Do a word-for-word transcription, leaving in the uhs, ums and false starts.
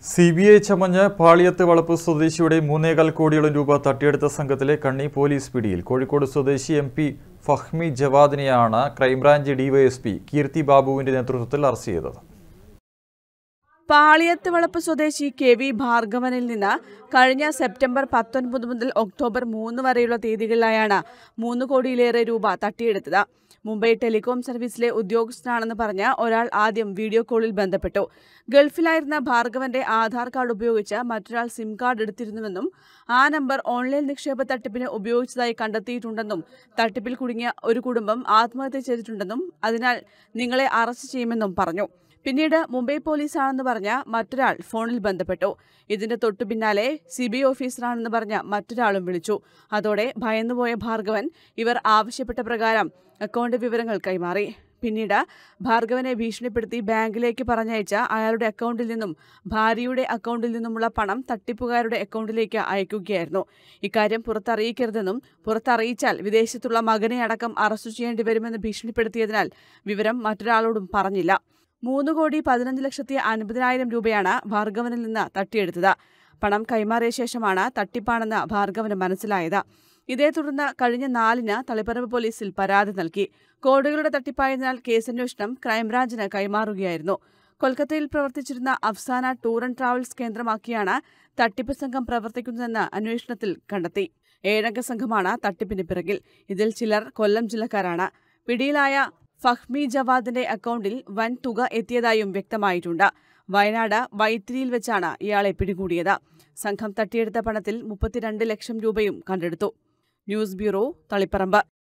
C B I ചമഞ്ഞ് പാളിയത്ത് വളപ്പ് സ്വദേശിയുടെ മൂന്നേകാൽ കോടിയോളം രൂപ തട്ടിയെടുത്ത സംഘത്തിലെ കണ്ണി പോലീസ് പിടിയിൽ. കോഴിക്കോട് സ്വദേശി എം പി ഫഹ്മി ജവാദിനെയാണ് ക്രൈംബ്രാഞ്ച് ഡിവൈഎസ്പി കീർത്തി ബാബുവിന്റെ നേതൃത്വത്തിൽ അറസ്റ്റ് ചെയ്തത്. പാളിയത്ത് വളപ്പ് സ്വദേശി കെ വി ഭാർഗവനിൽ നിന്ന് കഴിഞ്ഞ സെപ്റ്റംബർ പത്തൊൻപത് മുതൽ ഒക്ടോബർ മൂന്ന് വരെയുള്ള തീയതികളിലായാണ് മൂന്ന് കോടിയിലേറെ രൂപ തട്ടിയെടുത്തത്. മുംബൈ ടെലികോം സർവീസിലെ ഉദ്യോഗസ്ഥനാണെന്ന് പറഞ്ഞ ഒരാൾ ആദ്യം വീഡിയോ കോളിൽ ബന്ധപ്പെട്ടു. ഗൾഫിലായിരുന്ന ഭാർഗവന്റെ ആധാർ കാർഡ് ഉപയോഗിച്ച് മറ്റൊരാൾ സിം കാർഡ് എടുത്തിരുന്നുവെന്നും ആ നമ്പർ ഓൺലൈൻ നിക്ഷേപ തട്ടിപ്പിന് ഉപയോഗിച്ചതായി കണ്ടെത്തിയിട്ടുണ്ടെന്നും തട്ടിപ്പിൽ കുടുങ്ങിയ ഒരു കുടുംബം ആത്മഹത്യ ചെയ്തിട്ടുണ്ടെന്നും അതിനാൽ നിങ്ങളെ അറസ്റ്റ് ചെയ്യുമെന്നും പറഞ്ഞു. പിന്നീട് മുംബൈ പോലീസാണെന്ന് പറഞ്ഞ മറ്റൊരാൾ ഫോണിൽ ബന്ധപ്പെട്ടു. ഇതിന്റെ തൊട്ടു പിന്നാലെ സി ബി ഐ ഓഫീസറാണെന്ന് പറഞ്ഞ മറ്റൊരാളും വിളിച്ചു. അതോടെ ഭയന്നുപോയ ഭാർഗവൻ ഇവർ ആവശ്യപ്പെട്ട പ്രകാരം അക്കൗണ്ട് വിവരങ്ങൾ കൈമാറി. പിന്നീട് ഭാർഗവനെ ഭീഷണിപ്പെടുത്തി ബാങ്കിലേക്ക് പറഞ്ഞയച്ച അയാളുടെ അക്കൗണ്ടിൽ നിന്നും ഭാര്യയുടെ അക്കൗണ്ടിൽ നിന്നുമുള്ള പണം തട്ടിപ്പുകാരുടെ അക്കൗണ്ടിലേക്ക് അയക്കുകയായിരുന്നു. ഇക്കാര്യം പുറത്തറിയിക്കരുതെന്നും പുറത്തറിയിച്ചാൽ വിദേശത്തുള്ള മകനെ അടക്കം അറസ്റ്റ് ചെയ്യേണ്ടി വരുമെന്ന് ഭീഷണിപ്പെടുത്തിയതിനാൽ വിവരം മറ്റൊരാളോടും പറഞ്ഞില്ല. മൂന്ന് കോടി പതിനഞ്ച് ലക്ഷത്തി അൻപതിനായിരം രൂപയാണ് ഭാർഗവനിൽ നിന്ന് തട്ടിയെടുത്തത്. പണം കൈമാറിയ ശേഷമാണ് തട്ടിപ്പാണെന്ന് ഭാർഗവന് മനസ്സിലായത്. ഇതേ തുടർന്ന് കഴിഞ്ഞ നാലിന് തളിപ്പറമ്പ് പോലീസിൽ പരാതി നൽകി. കോടികളുടെ തട്ടിപ്പായതിനാൽ കേസന്വേഷണം ക്രൈംബ്രാഞ്ചിന് കൈമാറുകയായിരുന്നു. കൊൽക്കത്തയിൽ പ്രവർത്തിച്ചിരുന്ന അഫ്സാന ടൂർ ആൻഡ് ട്രാവൽസ് കേന്ദ്രമാക്കിയാണ് തട്ടിപ്പ് സംഘം പ്രവർത്തിക്കുന്നതെന്ന് അന്വേഷണത്തിൽ കണ്ടെത്തി. ഏഴംഗ സംഘമാണ് തട്ടിപ്പിന് പിറകിൽ. ഇതിൽ ചിലർ കൊല്ലം ജില്ലക്കാരാണ്. പിടിയിലായ ഫഹ്മി ജവാദിന്റെ അക്കൗണ്ടിൽ വൻ തുക എത്തിയതായും വ്യക്തമായിട്ടുണ്ട്. വയനാട് വൈത്തിരിയിൽ വെച്ചാണ് ഇയാളെ പിടികൂടിയത്. സംഘം തട്ടിയെടുത്ത പണത്തിൽ മുപ്പത്തിരണ്ട് ലക്ഷം രൂപയും കണ്ടെടുത്തു. News bureau, Taliparamba.